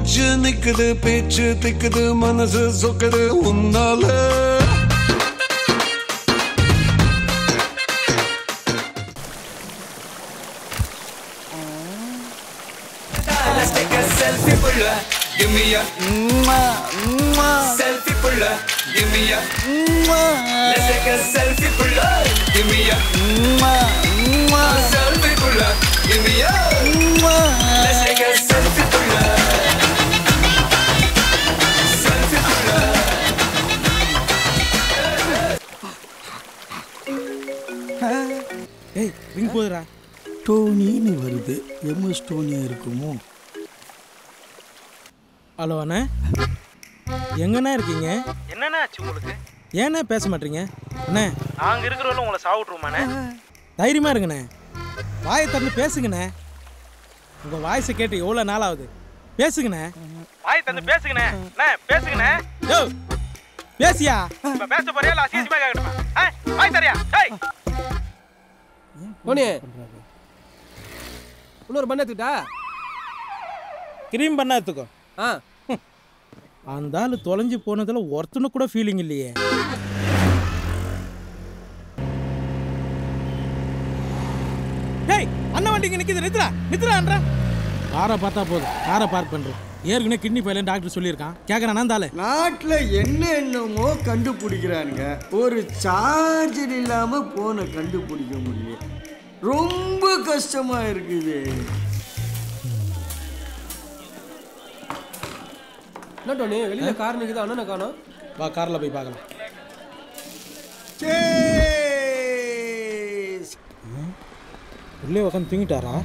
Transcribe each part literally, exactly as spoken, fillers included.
மூச்சு நிக்குது பேச்சு திக்குது மனசு சொக்குது உன்னால Let's take a selfie pulla, give me a selfie pulla, give me a let's take a selfie pulla, give me a selfie pulla, give me a let's take a selfie pulla, selfie pulla. Hey, ring போடுறா. டோனின்னு வருது. MS டோனியா இருக்குமோ? Hello அண்ணா, எங்கண்ணா இருக்கீங்க? என்னண்ணா ஆச்சு உங்களுக்கு? ஏண்ணா பேச மாட்டீங்க? அண்ணா நாங்கள் இருக்கிறவங்க உங்களை சாவிட்ருவோமாண்ணே? தைரியமாக இருங்கண்ணே, வாயை திறந்து பேசுங்கண்ணே. உங்கள் வாய்ஸை கேட்டு எவ்வளோ நாள் ஆகுது, பேசுங்கண்ணே. வாயை திறந்து பேசுங்கண்ணே. அண்ணே பேசுங்கண்ணே. யோ பேசியா? இப்போ பேச போறியா இல்லை அசிங்கமாக கேட்கணுமா? ஆ வாய் தரியா? ஏய் போனே இன்னொரு பண்ண எடுத்துக்கிட்டா கிரீம் பண்ண எடுத்துக்கோ. ஆ அந்த ஆள் தொலைஞ்சு போனதில் ஒருத்தனு கூட ஃபீலிங் இல்லையே. டேய் அண்ணன் வண்டிக்கு நிற்கிது, நித்ரா நித்ரான்றா. காரை பார்த்தா போதும், காரை பார்க் பண்ணுறோம். ஏற்கனவே கிட்னி பையலன்னு டாக்டர் சொல்லியிருக்கான். கேட்குறான் நான் தாலே. நாட்டில் என்ன என்னமோ கண்டுபிடிக்கிறானுங்க, ஒரு சார்ஜர் இல்லாமல் போனை கண்டுபிடிக்க முடியல. ரொம்ப கஷ்டமா இருக்குது. என்ன டோனி வெளியில கார் நிக்குது, அண்ணனை காணோம். வா காரில் போய் பார்க்கலாம். உள்ளே உட்காந்து தூங்கிட்டாரா?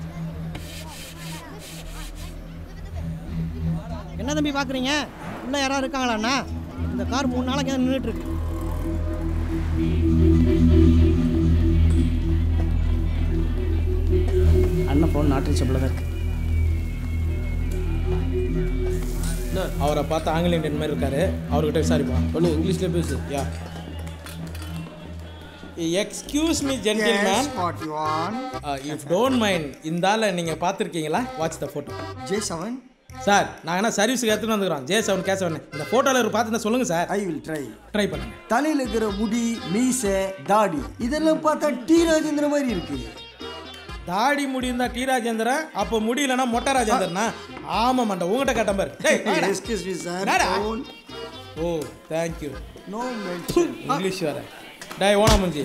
என்ன தம்பி பார்க்குறீங்க? இன்னும் யாராவது இருக்காங்களாண்ணா? இந்த கார் மூணு நாளைக்கு நின்றுட்டு இருக்கு. அண்ணன் ஃபோன் நாட் ரீச்சபிளாக தான் இருக்கு. அவரை பார்த்து ஆங்கில இண்டியன் மாதிரி இருக்காரு, அவர்கிட்ட விசாரிப்பான். ஒன்று இங்கிலீஷ்ல பேசு. Yeah excuse me gentleman, if don't mind, இந்த ஆளை நீங்கள் பார்த்துருக்கீங்களா? Watch the photo. J seven sir, நாங்கள் என்ன சர்வீஸுக்கு எடுத்துகிட்டு வந்துக்கிறோம். J seven K seven. இந்த ஃபோட்டோவில் ஒரு பார்த்து சொல்லுங்கள் sir. I will try try பண்ணுங்க. தலையில் இருக்கிற முடி, மீசை, தாடி இதெல்லாம் பார்த்தா டி ராஜேந்திர மாதிரி இருக்கு. தாடி முடி இருந்தா டி ராஜேந்திரன், அப்போ முடியலன்னா மொட்டை ராஜேந்திரனா? ஆமாம் மண்ட, உங்கள்கிட்ட கேட்ட பாரு. Excuse me sir. Oh thank you. No mention. English வேற. டேய் ஓனா முஞ்சி,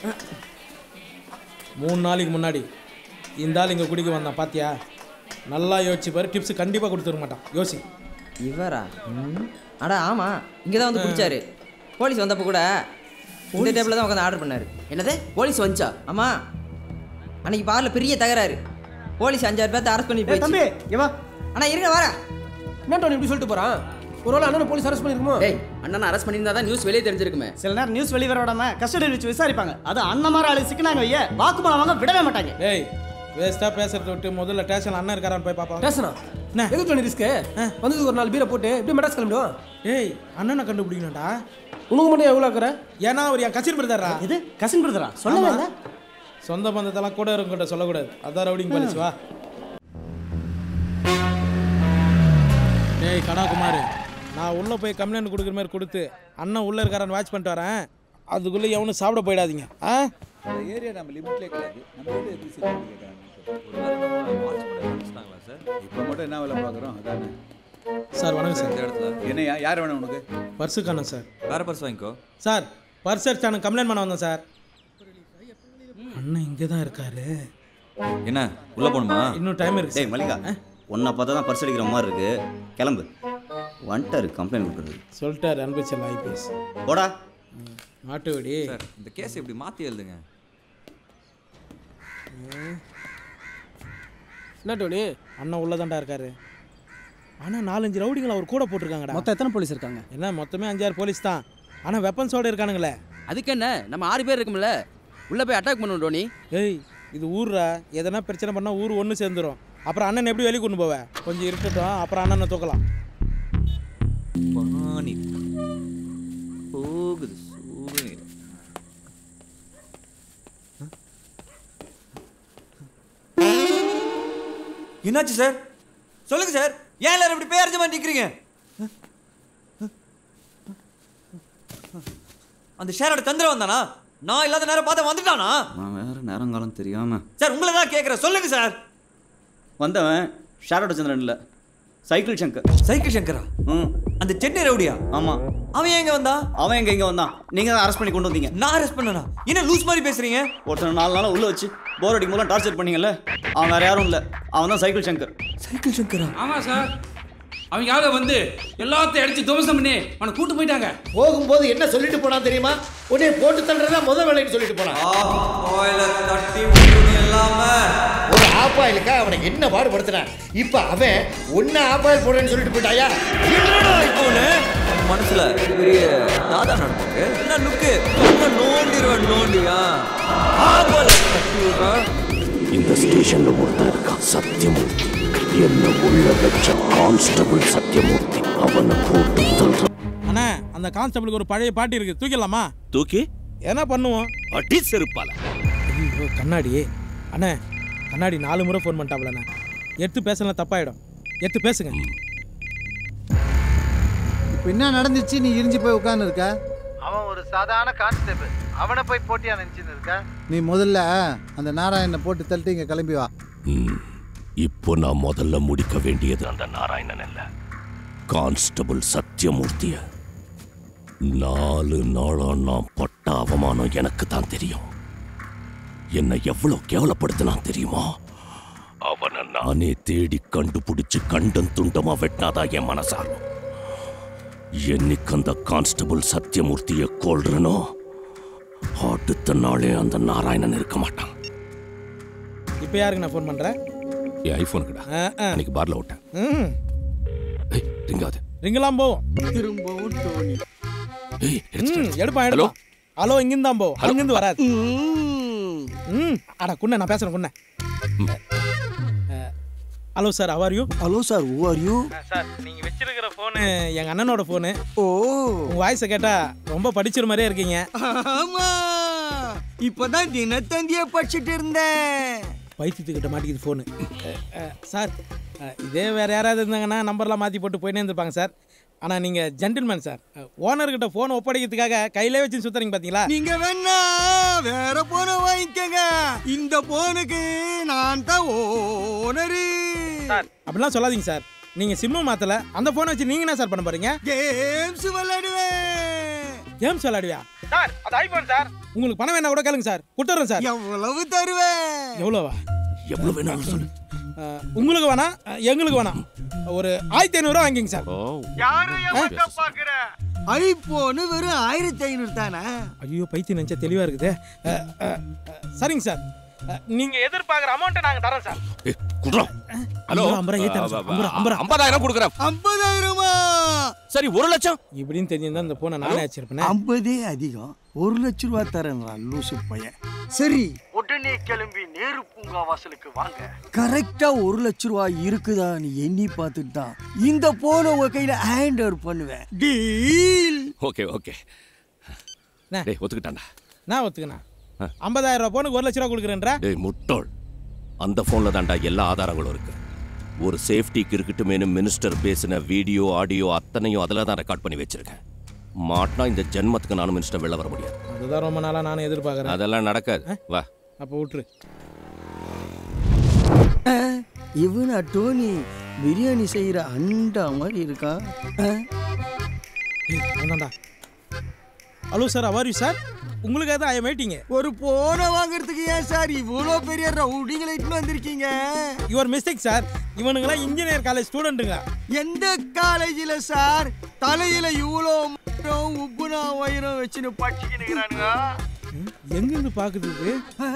மூணு நாளைக்கு முன்னாடி இந்த ஆள் இங்கே குடிக்க வந்தான் பாத்தியா? நல்லா யோசிச்சு பாரு, டிப்ஸ் கண்டிப்பாக கொடுத்துருக்க மாட்டான். யோசி. இவரா? அடா ஆமாம், இங்கே தான் வந்து குடிச்சாரு. போலீஸ் வந்தப்போ கூட இந்த டேபிளில் தான் உட்காந்து ஆர்டர் பண்ணாரு. என்னது போலீஸ் வந்துச்சா? ஆமாம், அன்னைக்கு பார்ல பெரிய தகராறு. போலீஸ் அஞ்சாறு பேர்த்த அரெஸ்ட் பண்ணி போய். தம்பி ஏவா அண்ணா இருங்க வர. என்ன டோனி இப்படி சொல்லிட்டு போறான்? ஒரு வேளை அண்ணனை போலீஸ் அரெஸ்ட் பண்ணிருக்குமோ? டேய் அண்ணனை அரெஸ்ட் பண்ணியிருந்தா தான் நியூஸ் வெளியே தெரிஞ்சிருக்குமே. சில நேரம் நியூஸ் வெளியே வர விடாம கஸ்டடியில் வச்சு விசாரிப்பாங்க. அது அண்ணன் மாதிரி ஆளு சிக்கினாங்க வைய வாக்குமூலம் வாங்க விடவே மாட்டாங்க. டேய் வேஸ்ட்டாக பேசுறத விட்டு முதல்ல ஸ்டேஷன் அண்ணன் இருக்காரான்னு போய் பார்ப்பாங்க. பேசனா எதுக்கு டோனி ரிஸ்க்கு? வந்து ஒரு நாலு பீரை போட்டு இப்படி மெட்ராஸ் கிளம்பிடுவோம். ஏய் அண்ணனை கண்டுபிடிக்கணும்டா. உனக்கு மட்டும் எவ்வளோ இருக்கிற? ஏன்னா அவர் என் கசின் பிரதரா. இது கசின் பிரதரா? சொல்லவே சொந்த பந்தத்தெல்லாம் கூட இருக்கிட்ட சொல்லக்கூடாது. அதான் ரவுடிங் போலீஸ். வா டேய் கடாகுமார், நான் உள்ளே போய் கம்ப்ளைண்ட் கொடுக்குற மாதிரி கொடுத்து அண்ணன் உள்ளே இருக்காரான்னு வாட்ச் பண்ணிட்டு வரேன். அதுக்குள்ளே எவனும் சாப்பிட போயிடாதீங்க. ஆ ஏரியா நம்ம லிமிட்லேயே கிடையாது. நம்ம வீடு எப்படி சரி கேட்குறாங்க சார்? இப்போ மட்டும் என்ன வேலை பார்க்குறோம் அதானே சார்? வணக்கம் சார். இந்த இடத்துல என்னையா யார் வேணும் உனக்கு? பர்ஸு காணும் சார். வேறு பர்ஸ் வாங்கிக்கோ சார். பர்ஸ் எடுத்தானு கம்ப்ளைண்ட் பண்ண வந்தேன் சார். அண்ணன் இங்கே தான் இருக்காரு. என்ன உள்ளே போகணுமா? இன்னும் டைம் இருக்கு. டேய் மல்லிகா, உன்னை பார்த்தா தான் பர்ஸ் அடிக்கிற மாதிரி இருக்கு. கிளம்பு. வந்துட்டாரு கம்ப்ளைண்ட் கொடுக்குறது. சொல்லிட்டாரு அனுப்பிச்சல் ஐபிஎஸ். போடா மாட்டு வெடி. சார் இந்த கேஸ் இப்படி மாற்றி எழுதுங்க. என்ன டோனி? அண்ணன் உள்ளதாண்டா இருக்காரு. ஆனால் நாலஞ்சு ரவுடிங்களை அவர் கூட போட்டிருக்காங்கடா. மொத்தம் எத்தனை போலீஸ் இருக்காங்க? என்ன மொத்தமே அஞ்சாறு போலீஸ் தான். ஆனால் வெப்பன்ஸோடு இருக்கானுங்களே. அதுக்கு என்ன, நம்ம ஆறு பேர் இருக்கும்ல, உள்ளே போய் அட்டாக் பண்ணுவோம் டோனி. ஏய் இது ஊர்ரா, எதனா பிரச்சனை பண்ணால் ஊர் ஒன்று சேர்ந்துடும். அப்புறம் அண்ணன் எப்படி வெளியே கொண்டு போவேன்? கொஞ்சம் இருக்கட்டும், அப்புறம் அண்ணனை தூக்கலாம். பானி போகுது சூரியன். என்னாச்சு சார்? சொல்லுங்க சார், ஏன் எல்லாரும் இப்படி பேர் அர்ஜமா நிக்கிறீங்க? அந்த ஷேரோட சந்திரன் வந்தானா? நான் இல்லாத நேரம் பார்த்து வந்துட்டானா? நான் வேற நேரங்காலம் தெரியாம சார் உங்களை தான் கேட்குறேன், சொல்லுங்க சார். வந்தவன் ஷேரோட சந்திரன் இல்லை, சைக்கிள் சங்கர். சைக்கிள் சங்கரா? ம். அந்த சென்னை ரவுடியா? ஆமா. அவன் எங்க வந்தா? அவன் எங்க இங்க வந்தான்? நீங்க தான் அரெஸ்ட் பண்ணி கொண்டு வந்தீங்க. நான் அரெஸ்ட் பண்ணனா? என்ன லூஸ் மாதிரி பேசுறீங்க? ஒருத்தர் நாலு நாள் உள்ள வச்சு போர் அடிக்கும் போது டார்ச்சர் பண்ணீங்கல்ல, அவன் வேற யாரும் இல்லை, அவன் தான் சைக்கிள் சங்கர். சைக்கிள் சங்கரா? ஆமா சார். அவங்க ஆக வந்து எல்லாத்தையும் அடிச்சு துவம்சம் பண்ணி அவனை கூட்டு போயிட்டாங்க. போகும்போது என்ன சொல்லிட்டு போனா தெரியுமா? உடனே போட்டு தள்ளுறதா முதல் வேலைன்னு சொல்லிட்டு போனான். ஒரு ஆப்பாயிலுக்கா அவனை என்ன பாடுபடுத்தினான். இப்ப அவன் ஒன்னு ஆப்பாயில் போடுறேன்னு சொல்லிட்டு போயிட்டாயா? மனசுல பெரிய தாதா நடப்பாங்க. என்ன லுக்கு நோண்டிடுவேன் நோண்டியா? இந்த ஸ்டேஷன்ல ஒருத்தர் இருக்கான், சத்தியமூர்த்தி. என்ன உள்ள வச்ச கான்ஸ்டபிள் சத்தியமூர்த்தி அவனை போட்டு தள்ளுறான். அண்ணா அந்த கான்ஸ்டபிளுக்கு ஒரு பழைய பாட்டி இருக்கு, தூக்கிடலாமா? தூக்கி என்ன பண்ணுவோம்? அடி செருப்பால. ஐயோ கண்ணாடி. அண்ணா கண்ணாடி நாலு முறை ஃபோன் பண்ணிட்டாப்லண்ணா. எடுத்து பேசலாம் தப்பாயிடும், எடுத்து பேசுங்க. இப்போ என்ன நடந்துச்சு? நீ இரிஞ்சு போய் உட்கார்ந்து இருக்க. அவன் ஒரு சாதாரண கான்ஸ்டபிள், அவனை போய் போட்டியா நினைச்சுன்னு இருக்க. நீ முதல்ல அந்த நாராயணனை போட்டு தள்ளிட்டு இங்கே கிளம்பி வா. இப்போ நான் முதல்ல முடிக்க வேண்டியது அந்த நாராயணன் இல்ல, கான்ஸ்டபிள் சத்தியமூர்த்திய. நாலு நாளா நான் பட்ட அவமானம் எனக்கு தான் தெரியும். என்னை எவ்வளவு கேவலப்படுத்தினான் தெரியுமா? அவனை நானே தேடி கண்டுபிடிச்சு கண்டன் துண்டமா வெட்டினாதான் என் மனசாரும். என்னைக்கு அந்த கான்ஸ்டபிள் சத்தியமூர்த்திய கொல்றனோ அடுத்த நாளே அந்த நாராயணன் இருக்க மாட்டான். இப்போ யாருக்கு நான் ஃபோன் பண்றேன்? என் ஐபோனுக்குடா. அன்னைக்கு பார்ல விட்டேன். ம் ஏய் ரிங்காது. ரிங்கலாம் போவோம். திரும்பவும் டோனி. ஏய் ம் எடுப்பா எடுப்பா. ஹலோ இங்கிருந்து தான் போ, அங்கிருந்து வராது. ம் அட குண்ணே நான் பேசுறேன் குண்ணே. Hello sir, how are you? Hello sir, who are you? Sir நீங்க வச்சிருக்கிற ஃபோன் எங்க அண்ணனோட ஃபோன். ஓ உங்க வாய்ஸை கேட்டா ரொம்ப படிச்சிர மாதிரியே இருக்கீங்க. ஆமா, இப்பதான் தினத்தந்தியை படிச்சுட்டு இருந்தேன். பைத்தியத்துக்கிட்ட மாட்டிக்குது ஃபோனு. சார் இதே வேற யாராவது இருந்தாங்கன்னா நம்பர்லாம் மாற்றி போட்டு போயினே இருந்திருப்பாங்க சார். ஆனால் நீங்கள் ஜென்டில்மேன் சார். ஓனர்கிட்ட ஃபோன் ஒப்படைக்கிறதுக்காக கையிலே வச்சு சுற்றுறீங்க பார்த்தீங்களா? நீங்க வேணா வேற போனை வாங்கிக்கங்க, இந்த போனுக்கு நான் தான் ஓனரு. சார் அப்படிலாம் சொல்லாதீங்க சார். நீங்கள் சிம்மு மாற்றல, அந்த ஃபோனை வச்சு நீங்கள் என்ன சார் பண்ண போறீங்க? கேம்ஸ் விளையாடுவேன். கேம்ஸ் விளையாடுவியா சார்? அது ஐபோன் சார். உங்களுக்கு பணம் வேணா கூட கேளுங்க சார், கொடுத்துறேன் சார். எவ்வளவு தருவேன்? எவ்வளோவா? எவ்வளவு வேணாலும் சொல்லு. உங்களுக்கு வேணா, எங்களுக்கு வேணாம். ஒரு ஆயிரத்தி ஐநூறுரூவா வாங்கிங்க சார். ஐபோனு வெறும் ஆயிரத்தி ஐநூறு தானே? ஐயோ பைத்தியம் நினைச்சா தெளிவா இருக்குது. சரிங்க சார், நீங்க எதிர்பார்க்குற அமௌண்ட்டை நாங்க தரோம் சார். ஹலோ ஐம்பதாயிரம் கொடுக்குறேன். ஐம்பதாயிரமா? சரி ஒரு லட்சம் இப்படின்னு தெரிஞ்சிருந்தா இந்த போனை நானே வச்சிருப்பேன். ஐம்பதே அதிகம், ஒரு லட்ச ரூபா தரேன் லூசு பையன். சரி உடனே கிளம்பி நேரு பூங்கா வாசலுக்கு வாங்க. கரெக்டா ஒரு லட்ச ரூபா இருக்குதா நீ எண்ணி பார்த்துட்டு தான் இந்த போனை உங்க கையில ஹேண்ட் ஓவர் பண்ணுவேன். டீல். Okay okay. டேய் ஒத்துக்கிட்டான்டா. நான் ஒத்துக்கணா. ஐம்பதாயிரம் ரூபா போனுக்கு ஒரு லட்ச ரூபா கொடுக்குறேன்றா? டேய் முட்டோள், அந்த ஃபோனில் தான்டா எல்லா ஆதாரங்களும் இருக்கு. ஒரு சேஃப்டிக்கு இருக்கட்டுமேனு மினிஸ்டர் பேசின வீடியோ ஆடியோ அத்தனையும் அதில் தான் ரெக்கார்ட் பண்ணி வச்சிருக்கேன். மாட்டினா இந்த ஜென்மத்துக்கு நானும் மினிஸ்டர் வெளில வர முடியாது. அதுதான் ரொம்ப நாளாக நானும் எதிர்பார்க்குறேன். அதெல்லாம் நடக்காது. வா அப்போ விட்டுரு. இவனா டோனி பிரியாணி செய்யற அண்டா மாதிரி இருக்கா? ஹலோ சார், அவர் சார் உங்களுக்கு தான் ஐ வெயிட்டிங். ஒரு போனை வாங்குறதுக்கு ஏன் சார் இவ்வளோ பெரிய ரவுடிங்களை இட்டு வந்திருக்கீங்க? Your mistake sir. இவனுங்களாம் இன்ஜினியர் காலேஜ் ஸ்டூடெண்ட்டுங்க. எந்த காலேஜில் சார் தலையில இவ்வளோ உப்புனா வயிறம் வச்சுன்னு படிச்சுக்கிறானுங்க? எங்கிருந்து பாக்குது?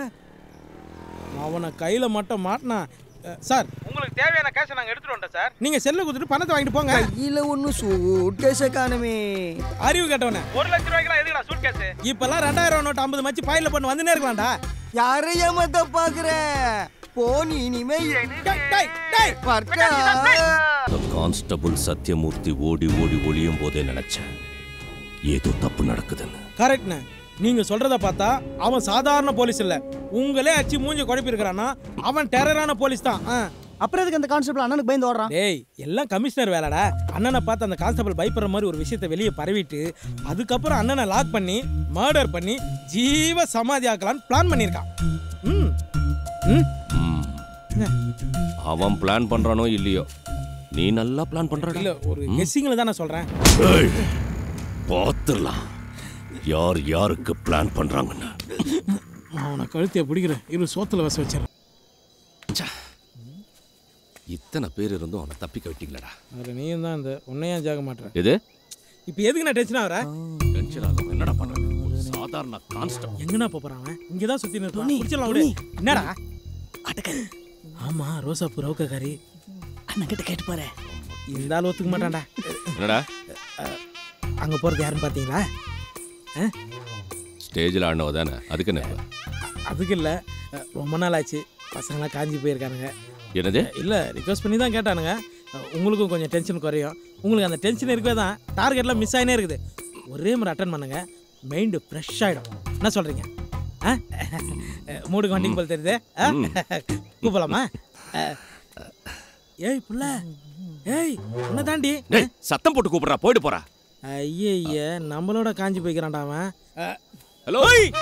அவனை கையில மட்டும் மாட்டினா சார் உங்களுக்கு தேவையான கேஷை நாங்க எடுத்துட்டு வந்தோம் சார். நீங்க செல்ல கொடுத்துட்டு பணத்தை வாங்கிட்டு போங்க. கையில ஒன்னும் சூட்கேஸை காணுமே. அறிவு கேட்டவனே, ஒரு லட்ச ரூபாய்க்குலாம் எதுக்குடா சூட்கேஸ்? இப்பெல்லாம் ரெண்டாயிரம் நோட்டு ஐம்பது மச்சி பாயில பண்ணி வந்துனே இருக்கலாம்டா. யாரைய மத்த பாக்குற போனி இனிமே கான்ஸ்டபிள் சத்தியமூர்த்தி ஓடி ஓடி ஒளியும் போதே நினைச்சேன் ஏதோ தப்பு நடக்குதுன்னு. கரெக்ட்ண்ணே. நீங்க சொல்றத பார்த்தா அவன் சாதாரண போலீஸ் இல்ல, உங்களே அச்சு மூஞ்சி குழப்பி இருக்கிறான்னா அவன் டெரரான போலீஸ் தான். அப்புறம் எதுக்கு அந்த கான்ஸ்டபிள் அண்ணனுக்கு பயந்து ஓடுறான்? டேய் எல்லாம் கமிஷனர் வேலைடா. அண்ணனை பார்த்து அந்த கான்ஸ்டபிள் பயப்படுற மாதிரி ஒரு விஷயத்தை வெளியே பரவிட்டு அதுக்கப்புறம் அண்ணனை லாக் பண்ணி மர்டர் பண்ணி ஜீவ சமாதி ஆக்கலான்னு பிளான் பண்ணியிருக்கான். ம் ம் அவன் பிளான் பண்றானோ இல்லையோ, நீ நல்லா பிளான் பண்ற. இல்ல ஒரு கெஸ்ஸிங்ல தான் நான் சொல்றேன். பார்த்துடலாம் யார் யாருக்கு பிளான் பண்றாங்கன்னு. அவனை கழுத்தைய பிடிக்கிறேன். இரு சோத்துல வச வச்சிடறேன். இத்தனை பேர் இருந்தும் அவனை தப்பிக்க விட்டீங்களடா. அது நீயும் தான் இந்த உன்னையா ஜாக மாட்டேற. எது இப்போ எதுக்கு நான் டென்ஷன் ஆகுற? டென்ஷன் ஆகாம என்னடா பண்ற? ஒரு சாதாரண கான்ஸ்டபிள் எங்கனா போறான் அவன்? இங்க தான் சுத்தி நிற்கிறான். புடிச்சலாம் விடு. என்னடா அடக்க? ஆமா ரோசா பூ ரவுக்கக்காரி. அண்ணன் கிட்ட கேட்டு பாரு. இந்த ஆள் ஒத்துக்க மாட்டான்டா. என்னடா அங்க போறது யாருன்னு பாத்தீங்களா? ஸ்டேஜில் ஆடினவ தானே, அதுக்கு என்ன? அதுக்கு இல்லை, ரொம்ப நாள் ஆச்சு, பசங்களாம் காஞ்சி போயிருக்கானுங்க. என்னது? இல்லை ரிக்வஸ்ட் பண்ணி தான் கேட்டானுங்க. உங்களுக்கும் கொஞ்சம் டென்ஷன் குறையும். உங்களுக்கு அந்த டென்ஷன் இருக்கவே தான் டார்கெட்லாம் மிஸ் ஆகினே இருக்குது. ஒரே மாதிரி அட்டன் பண்ணுங்க, மைண்டு ஃப்ரெஷ் ஆகிடும். என்ன சொல்கிறீங்க? ஆ மூடுக்கு வண்டிக்கு போல் தெரியுது. கூப்பிடலாமா? ஏய் புள்ள, ஏய் உன்னை தாண்டி சத்தம் போட்டு கூப்பிட்றா, போயிட்டு போறா. ஐய நம்மளோட காஞ்சி போய்க்கிறான்டா அவன். ஹலோ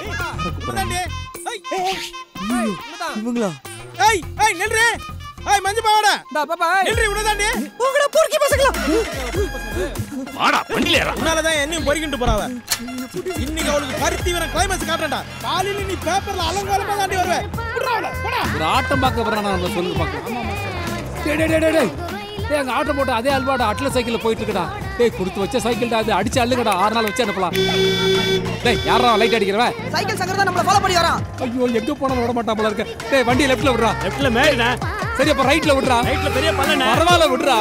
இவங்களா? ஏய் ஏய் நில்றே. ஏய் மஞ்சு பாவாடா. டா பாப்பா நில்றே உனதாண்டி. உங்கட பொறுக்கி பசங்களா. வாடா வண்டில ஏறா. உன்னால தான் என்னையும் பொறுக்கிட்டு போறாவ. இன்னைக்கு அவளுக்கு பருத்தி வர கிளைமாக்ஸ் காட்டறடா. காலையில நீ பேப்பர்ல அலங்கோலமா தாண்டி வருவே. புடுறாவல போடா. ஒரு ஆட்டம் பார்க்க வரானா நம்ம சொல்லு பார்க்க. டேய் டேய் டேய் டேய். டேய் அங்க ஆட்டோ போட்டு அதே அல்வாடா அட்ல சைக்கிள்ல போயிட்டு இருக்கடா. டேய் கொடுத்து வச்ச சைக்கிள்டா, அது அடிச்சு அள்ளுங்கடா. ஆறு நாள் வச்சு அனுப்பலாம். டேய் யாரா லைட் அடிக்கிறவ? சைக்கிள் சங்கர் தான் நம்மள ஃபாலோ பண்ணி வரான். ஐயோ எங்க போனா விட மாட்டான் போல இருக்கு. டேய் வண்டி லெஃப்ட்ல விடுறா. லெஃப்ட்ல மேலடா. சரி அப்ப ரைட்ல விடுறா. ரைட்ல பெரிய பள்ளன. பரவால விடுறா.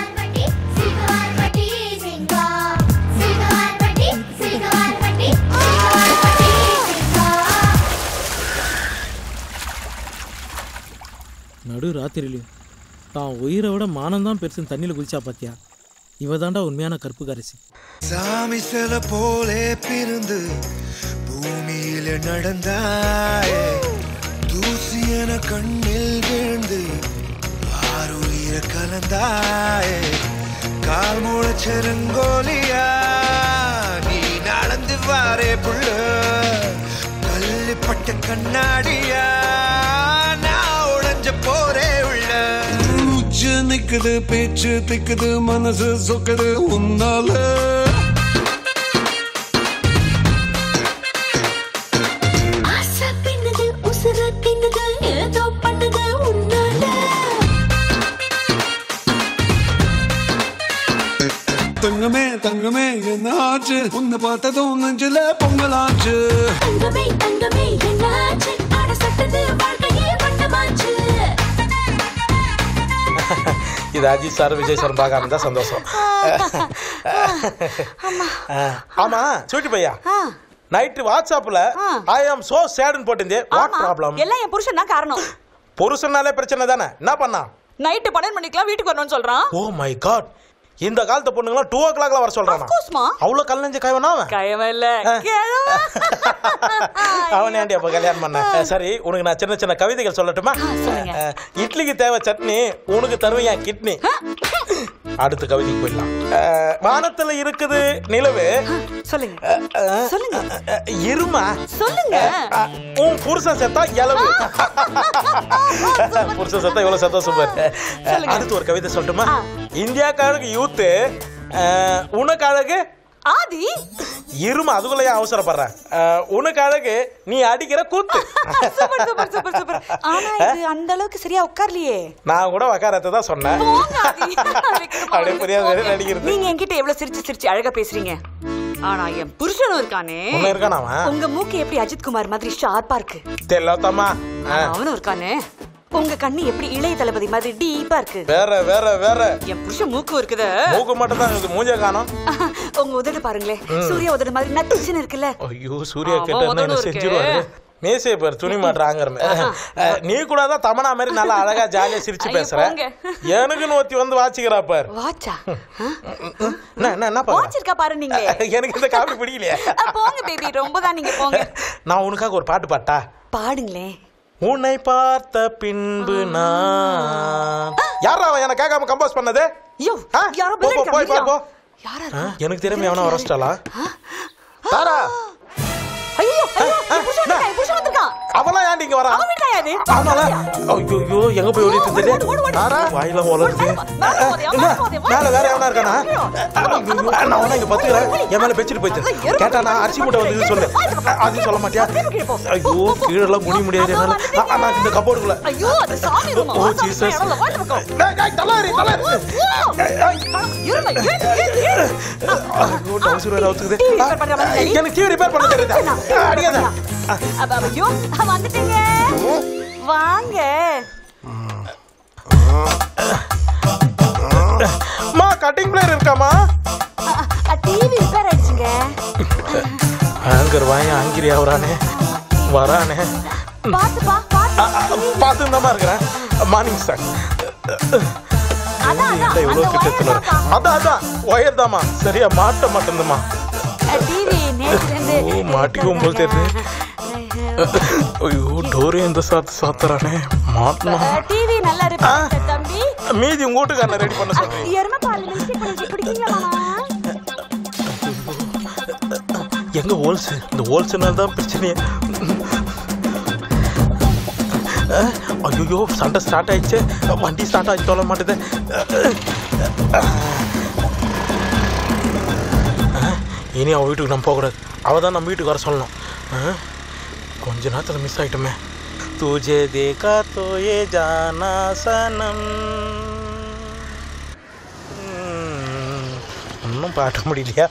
நடு ராத்திரிலையும் தான் உயிரை விட மானம்தான் பெருசுன்னு தண்ணியில் குதிச்சா பாத்தியா? இவ தாண்டா உண்மையான கற்பு கரைசி. சாமி சில போலே பிறந்து பூமியில நடந்தாயே, தூசி என கண்ணில் விழுந்து ஆறுயிர கலந்தாயே, கால் முளைச்செருங்கோலியா நீ நடந்து வாரே புள்ள, கல்லுப்பட்ட கண்ணாடியா நான் உடைஞ்ச போரே உள்ள. உச்சு நிக்குது, பேச்சு திக்குது, மனசு சொக்குது உன்னால. தங்கமே தங்கமே என்ன ஆச்சு, உன்னை பார்த்ததும் நெஞ்சில பொங்கலாச்சு. தங்கமே தங்கமே என்ன ஆச்சு, ஆட சட்டது வாழ்க்கையே வண்ணமாச்சு. இது அஜித் சார் விஜய் சார் பார்க்காம இருந்தா சந்தோஷம். ஆமா ஸ்வீட்டி பையா, நைட்டு வாட்ஸ்அப்ல ஐ ஆம் சோ சேட்னு போட்டிருந்தே. What problem? எல்லாம் என் புருஷன் தான் காரணம். புருஷனாலே பிரச்சனை தானே, என்ன பண்ணா? நைட்டு பன்னெண்டு மணிக்கெல்லாம் வீட்டுக்கு வரணும்னு சொல்றான். ஓ மை காட், இந்த காலத்து பொண்ணுங்களாம் டூ ஓ கிளாக்ல வர சொல்றானா? அவ்வளோ கல் நெஞ்சு கைவனா அவன்? கைவன் இல்ல அவன் ஏன்டி அப்ப கல்யாணம் பண்ண? சரி உனக்கு நான் சின்ன சின்ன கவிதைகள் சொல்லட்டுமா? இட்லிக்கு தேவை சட்னி, உனக்கு தருவேன் என் கிட்னி. அடுத்த கவிதைக்கு போயிடலாம். வானத்துல இருக்குது நிலவு. சொல்லுங்க சொல்லுங்க. இருமா சொல்லுங்க. உன் புருஷன் செத்தா இலவு. புருஷன் செத்தா இவ்வளவு சந்தோஷம் பாரு. அடுத்து ஒரு கவிதை சொல்லட்டுமா? இந்தியாக்காரருக்கு யூத்து, உனக்கு அழகு ஆதி. இருமா அதுக்குள்ள ஏன் அவசரப்படுறேன்? உனக்கு அழகு நீ அடிக்கிற கூத்து. Super super super super. ஆனா இது அந்த அளவுக்கு சரியா உட்கார்லையே. நான் கூட உட்காரத்தை தான் சொன்னேன். அப்படியே புரியாது நடிக்கிறது. நீங்க என்கிட்ட எவ்வளவு சிரிச்சு சிரிச்சு அழகா பேசுறீங்க, ஆனா என் புருஷனும் இருக்கானே. உன்ன இருக்கானா அவன்? உங்க மூக்கு எப்படி அஜித் குமார் மாதிரி ஷார்ப்பா இருக்கு தெரியலத்தம்மா. அவனும் இருக்கானே. உங்க கண்ணு எப்படி இளைய தளபதி மாதிரி டீப்பா இருக்கு. வேற வேற வேற. என் புருஷன் மூக்கு இருக்குது. மூக்கு மட்டும் தான் இருக்கு, மூஞ்ச காணோம். உங்க உதடு பாருங்களே, சூர்யா உதடு மாதிரி நச்சுன்னு இருக்குல்ல. ஐயோ சூர்யா கேட்டா என்ன செஞ்சிருவாரு? மேசே பேர் துணி மாட்டுறாங்க. நீ கூட தான் தமனா மாதிரி நல்லா அழகா ஜாலியா சிரிச்சு பேசுற. எனக்குன்னு ஒருத்தி வந்து வாச்சிக்கிறா பாரு. வாச்சா? என்ன என்ன பாரு? வாச்சிருக்கா பாரு நீங்க. எனக்கு இந்த காபி பிடிக்கலையே. போங்க பேபி, ரொம்ப தான் நீங்க போங்க. நான் உனக்காக ஒரு பாட்டு பாட்டா? பாடுங்களே. உன்னை பார்த்த பின்பு நான் யாரா அவன் என்ன கேட்காம கம்போஸ் பண்ணது? போய் போ போ. எனக்கு தெரியாம எவனா வரஸ்டாலா? தாரா அவனா ஏன்டி இங்க வரா? ஆமால ஐயோ எங்க போய் ஓடிட்டு இருந்தே? தாரா வாயில வளருது. மேல வேற எவனா இருக்கானா? நான் உன இங்க பத்துறேன். என் மேல பெச்சிட்டு போயிட்டு கேட்டா நான் அரிசி மூட்டை வந்து சொல்லு. அது சொல்ல மாட்டியா? ஐயோ கீழ எல்லாம் குனி முடியாது என்னால. நான் இந்த கபோர்டுக்குள்ள. ஐயோ அது சாமி ரூம். ஓ ஜீசஸ். டேய் டேய் தலாரி தலாரி. ஐயோ டவுசர் வேற அவுத்துக்குது. எனக்கு டிவி ரிப்பேர் பண்ண தெரியுதா? அடியாத. ஐயோ வந்துட்டீங்க. வாங்க. மா கட்டிங் பிளேயர் இருக்காமா? டிவி ரிப்பேர் ஆயிடுச்சுங்க. ஆங்கர் வாங்க ஆங்கிரி அவரானே வரானே. பாத்து பா பாத்து. பாத்து தான் இருக்கறேன். Morning sir. அதான் அதான். இவ்வளவு கிட்டத்துல. அதான் அதான் வயர் தாமா. சரியா மாட்ட மாட்டேன்மா. டிவி நேத்துலேந்து ஓ மாட்டிக்கும் போல தெரியுது. ஐயோ டோரே இந்த சாத்து சாத்துறானே மாட்டணும். டிவி நல்லா இருக்கு தம்பி. மீதி உங்க வீட்டுக்காரனை ரெடி பண்ண சொல்றேன். எருமை பால் மிக்ஸ் பண்ணி குடிக்கீங்களா மாமா? எங்க ஹோல்ஸ்? இந்த ஹோல்ஸ்னால தான் பிரச்சனையே. ஐயோ சண்டை ஸ்டார்ட் ஆயிடுச்சு. வண்டி ஸ்டார்ட் ஆகி தொலை மாட்டேது. இனி அவன் வீட்டுக்கு நம்ம போகக்கூடாது. அவள் தான் நம்ம வீட்டுக்கு வர சொல்லணும். கொஞ்ச நேரத்தில் மிஸ் ஆகிட்டோமே. துஜே தேகா தோ ஏ ஜானா சனம். ஒன்றும் பாட்ட முடியலையா?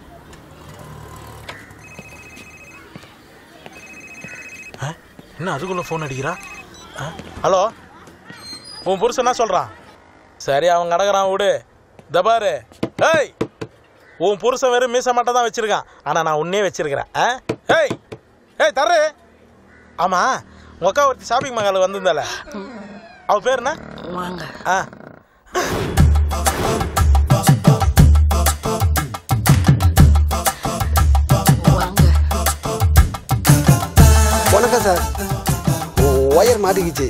என்ன அதுக்குள்ளே ஃபோன் அடிக்கிறா? ஹலோ உன் புருஷன் என்ன சொல்கிறான்? சரி அவன் கிடக்குறான் விடு. தபாரு ஏய் உன் புருஷன் வெறும் மீச மட்டும் தான் வச்சுருக்கான். ஆனால் நான் உன்னே வச்சுருக்கிறேன். ஆ ஏய் ஏய் தர்றே. ஆமாம் உங்கள் அக்கா ஒருத்தி ஷாப்பிங் மகால் வந்திருந்தால அவள் பேர் என்ன? வாங்க. ஆ வணக்கம் சார். ஒயர் மாட்டிக்கிச்சு.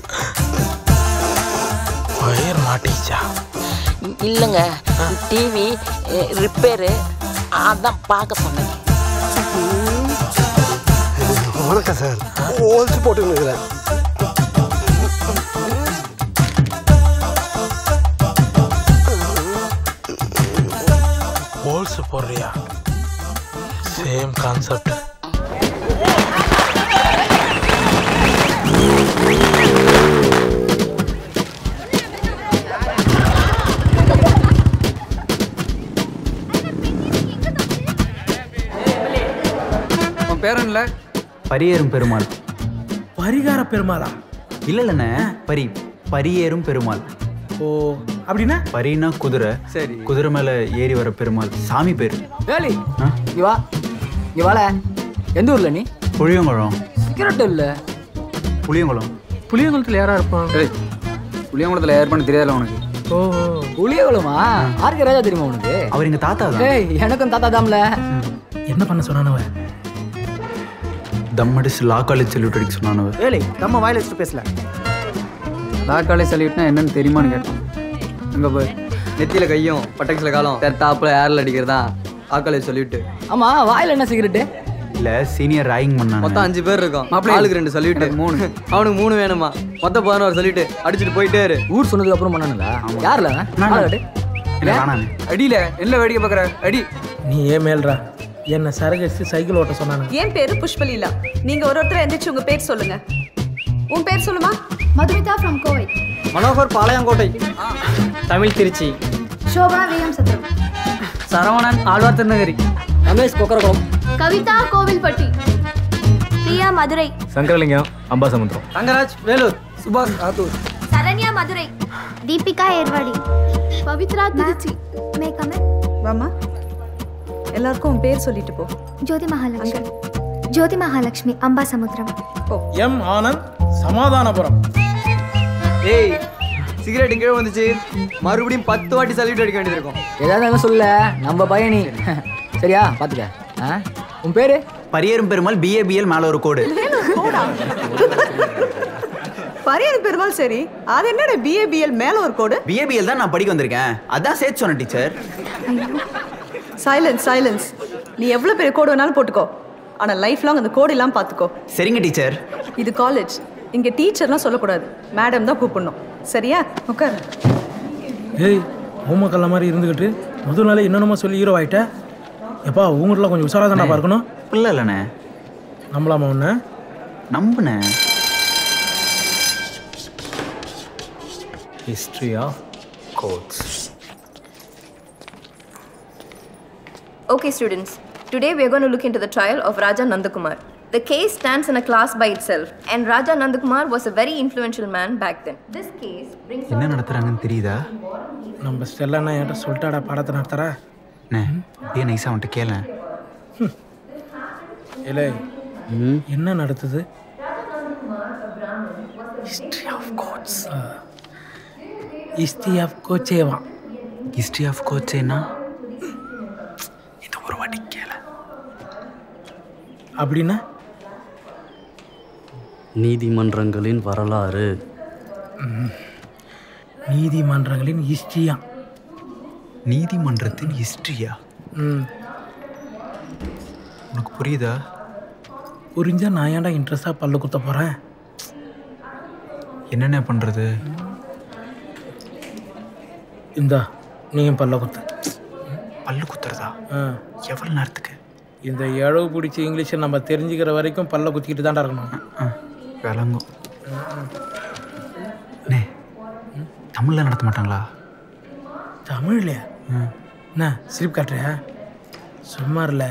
ஒயர் மாட்டிக்கிச்சா? இல்லைங்க டிவி ரிப்பேரு அதான் பார்க்க சொன்னேன். வணக்கம் சார். ஹோல்ஸ் போட்டுக்கிறேன். ஹோல்ஸ் போடுறியா? Same concept. பேரன்ல பரியேறும் பெருமாள். பரிகார பெருமாளா? இல்ல இல்லண்ணே பரி பரியேறும் பெருமாள். ஓ அப்படின்னா? பரினா குதிரை. சரி. குதிரை மேல ஏறி வர பெருமாள். சாமி பேரு. வேலி இங்க வா இங்க வால. எந்த ஊர்ல நீ? புளியங்குளம். சிகரெட் இல்ல. புளியங்குளம். புளியங்குளத்துல யாரா இருப்பான்? புளியங்குளத்துல யார் பண்ண தெரியாதுல உனக்கு? ஓ புளியங்குளமா? ஆர்கே ராஜா தெரியுமா உனக்கு? அவர் எங்க தாத்தா தான். ஏய் எனக்கும் தாத்தா தான்ல. என்ன பண்ண சொன்னானவ? தம் அடிச்சு லா காலேஜ் சல்யூட் அடிக்க சொன்னானவ. ஏலே நம்ம வாயில வச்சு பேசல. லா காலேஜ் சல்யூட்னா என்னன்னு தெரியுமான்னு கேட்டான். அங்க போய் நெத்தியில கையும் பட்டக்ஸ்ல காலம் தாப்புல ஏர்ல அடிக்கிறதா லா காலேஜ் சல்யூட். ஆமா வாயில என்ன சிகரெட்? இல்ல சீனியர் ராயிங் பண்ணாங்க. மொத்தம் அஞ்சு பேர் இருக்கோம். ஆளுக்கு ரெண்டு சல்யூட். மூணு அவனுக்கு மூணு வேணுமா? மொத்தம் பதினோரு சல்யூட் அடிச்சுட்டு போயிட்டே இரு. ஊர் சொன்னதுக்கு அப்புறம் பண்ணானுங்களா? யாருல? அடியில என்ன வேடிக்கை பாக்குற? அடி நீ ஏன் மேல்றா? என்ன சரகடிச்சு சைக்கிள் ஓட்ட சொன்னானு. என் பேரு புஷ்பலீலா. நீங்க ஒரு ஒருத்தர் எந்திரிச்சு உங்க பேர் சொல்லுங்க. உன் பேர் சொல்லுமா? மதுமிதா ஃப்ரம் கோவை. மனோகர் பாளையங்கோட்டை. தமிழ் திருச்சி. சோபா விஎம் சத்திரம். சரவணன் ஆழ்வார் திருநகரி. ரமேஷ் கொக்கரகுளம். கவிதா கோவில்பட்டி. பிரியா மதுரை. சங்கரலிங்கம் அம்பாசமுத்திரம். ரங்கராஜ் வேலூர். சுபாஷ் ஆத்தூர். சரண்யா மதுரை. தீபிகா ஏர்வாடி. பவித்ரா திருச்சி. மே கமெண்ட். வாமா எல்லாருக்கும் உன் பேர் சொல்லிட்டு போ. ஜோதி மகாலட்சுமி. ஜோதி மகாலட்சுமி அம்பாசமுத்திரம். எம் ஆனந்த் சமாதானபுரம். ஏய் சிகரெட் கீழே வந்துச்சு. மறுபடியும் பத்து வாட்டி சல்யூட் அடிக்க வேண்டியது இருக்கும். ஏதாவது சொல்ல நம்ம பயணி. சரியா பாத்துக்க. உன் பேரு? பரியேறும் பெருமாள். பிஏபிஎல் மேல ஒரு கோடு. பரியன் பெருமாள் சரி அது என்னடா பிஏ பிஎல் மேல ஒரு கோடு பிஏ பிஎல் தான் நான் படிக்க வந்திருக்கேன் அதான் சேர்த்து சொன்னேன் டீச்சர் சைலன்ஸ் சைலன்ஸ் நீ எவ்வளவு பெரிய கோடு வேணாலும் போட்டுக்கோ ஆனா லைஃப் லாங் அந்த கோடு இல்லாம பாத்துக்கோ சரிங்க டீச்சர் இது காலேஜ் இங்க டீச்சர்லாம் சொல்லக்கூடாது மேடம் தான் கூப்பிடணும் சரியா உட்கார் ஏய் ஹோம்ஒர்க் கல்ல மாதிரி இருந்துக்கிட்டு முதல் நாளே என்னென்னமோ சொல்லி ஹீரோ ஆகிட்ட எப்பா உங்கள்கிட்ட கொஞ்சம் உஷாராக தானே பார்க்கணும் இல்லை இல்லைண்ணே நம்பலாமா ஒன்று நம்புனேன் History of courts. Okay, students. Today we are going to look into the trial of Raja Nandakumar. The case stands in a class by itself, and Raja Nandakumar was a very influential man back then. This case brings என்ன நடத்துறாங்கன்னு தெரியுதா நம்ம Stella என்கிட்ட சொல்லிட்டாடா பாடத்தை நடத்துறா அண்ணே அப்படியே நைஸாக அவன்கிட்ட கேளேன் இல்லை என்ன நடத்துது history of Godse history of கோச்சேவா ஹிஸ்ட்ரி ஆஃப் கோச்சேனா இது ஒரு வாட்டி கேள அப்படின்னா நீதிமன்றங்களின் வரலாறு நீதிமன்றங்களின் ஹிஸ்ட்ரியா நீதிமன்றத்தின் ஹிஸ்ட்ரியா ம் உனக்கு புரியுதா புரிஞ்சா நான் ஏன்டா இன்ட்ரெஸ்டாக பல்ல குத்த போகிறேன் என்னென்ன பண்ணுறது இந்தா நீங்கள் பல்ல குத்து பல்லு குத்துறதா ஆ எவ்வளோ நேரத்துக்கு இந்த இழவு பிடிச்சி இங்கிலீஷை நம்ம தெரிஞ்சுக்கிற வரைக்கும் பல்ல குத்திக்கிட்டு தான்டா இருக்கணும் விளங்கும் அண்ணே தமிழில் நடத்த மாட்டாங்களா தமிழ்லையா என்ன சிரிப்பு காட்டுறியா சும்மா இல்லை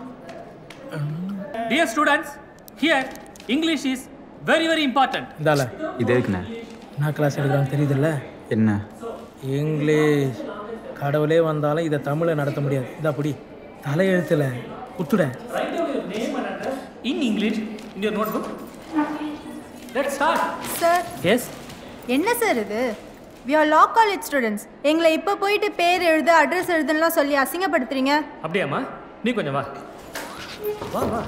Dear students, here English is very very important. இந்தால இது இருக்குண்ணே என்ன கிளாஸ் எடுக்கிறான்னு தெரியுதுல்ல என்ன இங்கிலீஷ் கடவுளே வந்தாலும் இதை தமிழில் நடத்த முடியாது இதா அப்படி தலையெழுத்தில் குத்துட In English, in your notebook. Let's start. Sir Yes. என்ன சார் இது we are law college students எங்களை இப்போ போயிட்டு பேர் எழுது அட்ரஸ் எழுதுலாம் சொல்லி அசிங்கப்படுத்துறீங்க அப்படியாம்மா நீ கொஞ்சம் வா வா வா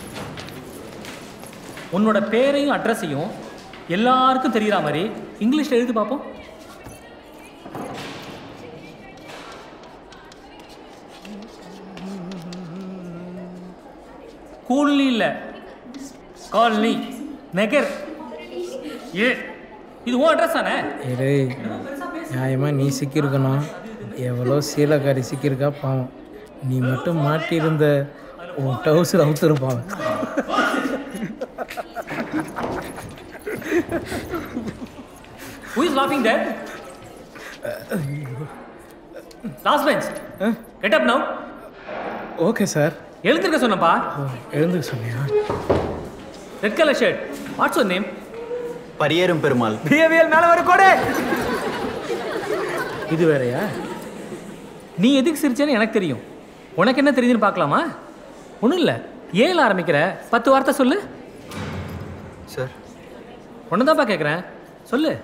உன்னோட பேரையும் அட்ரஸையும் எல்லாருக்கும் தெரியுற மாதிரி இங்கிலீஷ்ல எழுதி பார்ப்போம் கூல்னி இல்ல காலனி நகர் ஏ இது உன் அட்ரஸ் தானே ஏய் நியாயமாக நீ சிக்கியிருக்கணும் எவ்வளோ சீலக்காரி சிக்கியிருக்கா பாவம் நீ மட்டும் மாட்டியிருந்த உன் டவுசர் அவுத்துருப்பாங்க Who is laughing there? Last bench. Get up now. Okay sir எழுந்திருக்க சொன்னப்பா எழுந்துக்க சொன்னியா red colour shirt what's your name Pariyerum Perumal behaviour மேல வர கோடே இது வேறயா நீ எதுக்கு சிரிச்சேன்னு எனக்கு தெரியும் உனக்கு என்ன தெரியுதுன்னு பார்க்கலாமா ஒன்றும் இல்லை ஏழு ஆரம்பிக்கிற பத்து வார்த்தை சொல்லு சார் ஒன்று தான்ப்பா கேட்குறேன் சொல்லு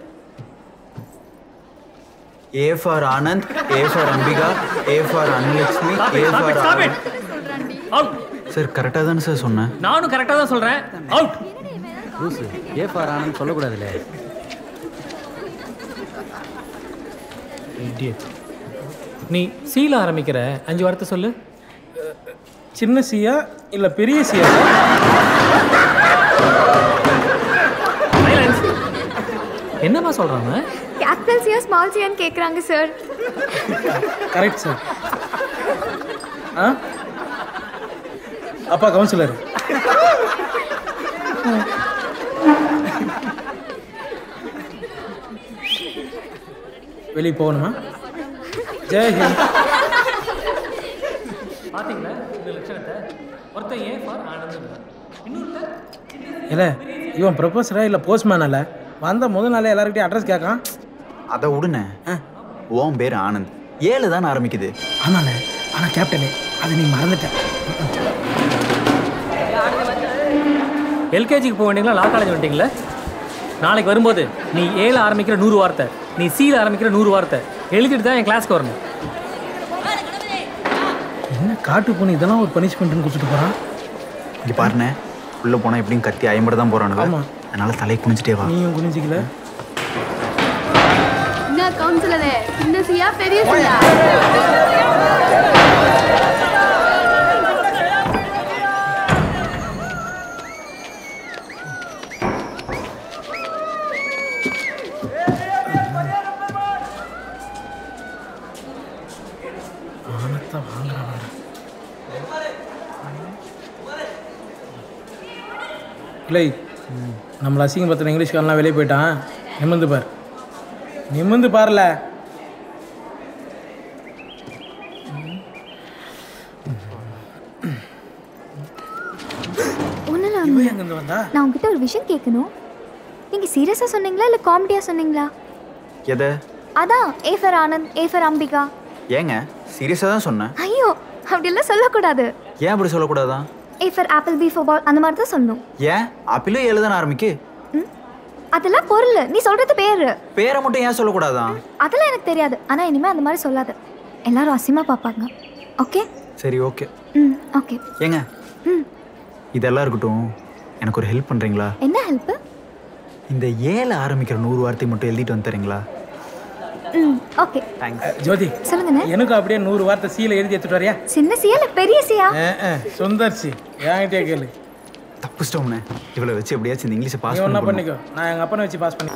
A for Anand A for Ambika A for Annalakshmi A for out sir கரெக்டாக தானே சார் சொன்னேன் நானும் கரெக்டாக தான் சொல்கிறேன் out loose A for Anand சொல்லக்கூடாதுல்ல நீ சீல ஆரம்பிக்கிற அஞ்சு வார்த்தை சொல்லு சின்ன சியா இல்லை பெரிய சியா என்னம்மா சொல்கிறாங்க கேபிட்டல் சியா ஸ்மால் சியான்னு கேட்குறாங்க சார் கரெக்ட் சார் ஆ அப்பா கவுன்சிலர் வெளியே போகணுமா ஜெய் ஹிந்த் பாத்தீங்களா இந்த லட்சணத்தை ஒருத்தன் ஏ ஃபார் ஆனந்த் இன்னொருத்தன் இல்லை இவன் ப்ரொஃபஸரா இல்லை போஸ்ட்மேன் அல்ல வந்த முதல் நாளே எல்லாருக்கிட்டையும் அட்ரஸ் கேட்கான் அதை விடுனே ஓம் பேர் ஆனந்த் ஏழு தான் ஆரம்பிக்குது ஆமாண்ணே ஆனால் கேப்டனே அதை நீ மறந்துட்ட எல்கேஜிக்கு போக வேண்டியங்களா லா காலேஜ் வந்துட்டீங்களா நாளைக்கு வரும்போது நீ ஏழு ஆரம்பிக்கிற நூறு வார்த்தை நீ சீல ஆரம்பிக்கிற நூறு வார்த்தை எழுதிட்டு தான் என் கிளாஸ்க்கு வரணும் என்ன காட்டு போன இதெல்லாம் ஒரு பனிஷ்மெண்ட்னு கொடுத்துட்டு போகிறான் இங்கே பாருண்ணே உள்ளே போனால் எப்படியும் கத்தி ஐம்பது தான் போகிறானுங்க ஆமாம் அதனால தலையை குனிஞ்சிட்டே வா. நீயும் குனிஞ்சிக்கல. என்ன கவுன்சிலரே, சின்ன சியா பெரிய சியா? இல்லை நம்மளை அசிங்கம் பத்தின இங்கிலீஷ்காரெலாம் வெளியே போயிட்டான். நிமிந்து பார், நிமிந்து பாருல. நான் உங்ககிட்ட ஒரு விஷயம் கேட்கணும். நீங்க சீரியஸா சொன்னீங்களா இல்ல காமெடியா சொன்னீங்களா? எது? அதான் A for Anand, A for Ambika. ஏங்க சீரியஸாக தான் சொன்னேன். ஐயோ அப்படிலாம் சொல்லக்கூடாது. ஏன் அப்படி சொல்லக்கூடாதான்? A for apple, B for ball, அந்த மாதிரி தான் சொல்லணும். ஏன் ஆப்பிளும் ஏழு தானே ஆரம்பிக்கு? அதெல்லாம் பொருள், நீ சொல்றது பேரு. பேரை மட்டும் ஏன் சொல்லக்கூடாதான்? அதெல்லாம் எனக்கு தெரியாது. ஆனா இனிமே அந்த மாதிரி சொல்லாத, எல்லாரும் அசிமா பார்ப்பாங்க. ஓகே சரி ஓகே. ம் ஓகே. ஏங்க ம் இதெல்லாம் இருக்கட்டும், எனக்கு ஒரு ஹெல்ப் பண்ணுறீங்களா? என்ன ஹெல்ப்? இந்த ஏழை ஆரம்பிக்கிற நூறு வார்த்தை மட்டும் எழுதிட்டு வந்து தரீங்களா? ம் ஓகே. ஜோதி சொல்லுங்கண்ணே. எனக்கு அப்படியே நூறு வார்த்தை சீல எழுதி எடுத்துட்டு வரியா? சின்ன சியா இல்ல பெரிய சியா? சுந்தர்சி என்கிட்டே கேளு. தப்புச்சிட்டோம்ண்ணே. இவ்வளோ வச்சு எப்படியாச்சும் இந்த இங்கிலீஷை பாஸ் நீ ஒன்றா பண்ணி பண்ணிக்கோ, நான் எங்கள் அப்பனை வச்சு பாஸ் பண்ணி.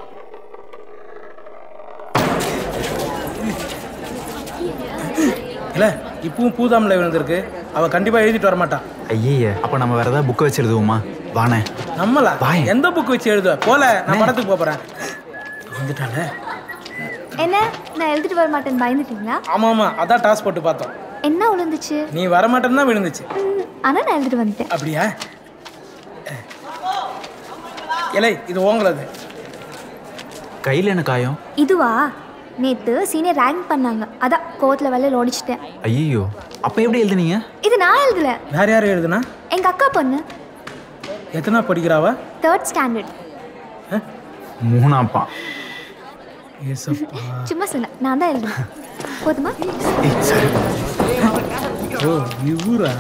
இல்லை இப்பவும் பூதாமில் விழுந்திருக்கு, அவள் கண்டிப்பாக எழுதிட்டு வர மாட்டான். ஐயே, அப்போ நம்ம வேற ஏதாவது புக்கை வச்சு எழுதுவோமா? வானே நம்மளா? எந்த புக் வச்சு எழுதுவ? போல நான் படத்துக்கு போகிறேன். வந்துட்டால என்ன, நான் எழுதிட்டு வர மாட்டேன்னு பயந்துட்டீங்களா? ஆமாம் ஆமாம், அதான் டாஸ் போட்டு பார்த்தோம். என்ன விழுந்துச்சு? நீ வர மாட்டேன்னு தான் விழுந்துச்சு. ஆனால் நான் எழுதிட்டு வந்துட்டேன். அப்படியா? இல்லை இது ஓங்களது. கையில் என்ன காயம்? இதுவா? நேத்து சீனியர் ரேங்க் பண்ணாங்க, அதான் கோர்ட்ல வேலை ஓடிச்சிட்டேன். ஐயோ, அப்போ எப்படி எழுதுனீங்க? இது நான் எழுதல. வேற யாரும் எழுதுனா? எங்க அக்கா பொண்ணு. எத்தனை படிக்கிறாவா? Third standard. மூணாப்பா. சும்மா சொன்ன, நான் தான் எழுதுனேன். போதுமா? ஓ இவரா?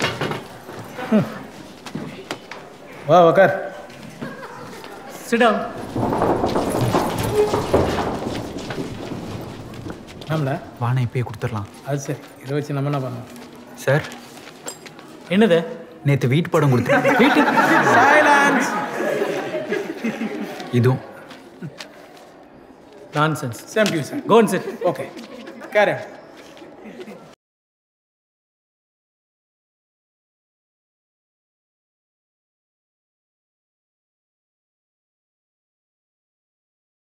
வா உக்கார். Sit down. ஆம்ல வானை இப்பயே கொடுத்துடலாம். அது சரி, இதை வச்சு நம்ம என்ன பண்ணலாம்? சார் என்னது? நேற்று வீட்டு படம் கொடுத்தேன். வீட்டு சைலன்ஸ். இதுவும் nonsense. Same to you sir. Go and sit. Okay carry on.